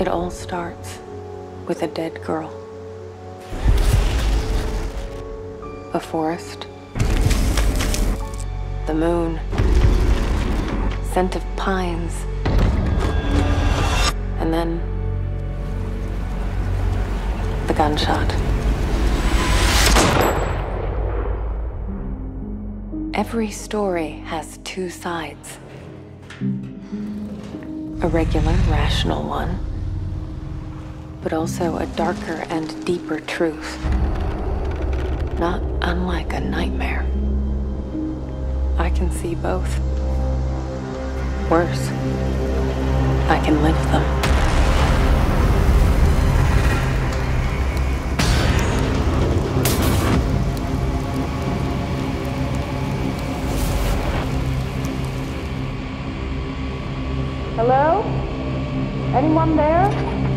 all starts with a dead girl. A forest. The moon. Scent of pines. And then the gunshot. Every story has two sides. A regular, rational one, but also a darker and deeper truth. Not unlike a nightmare. I can see both. Worse, I can live them. Hello? Anyone there?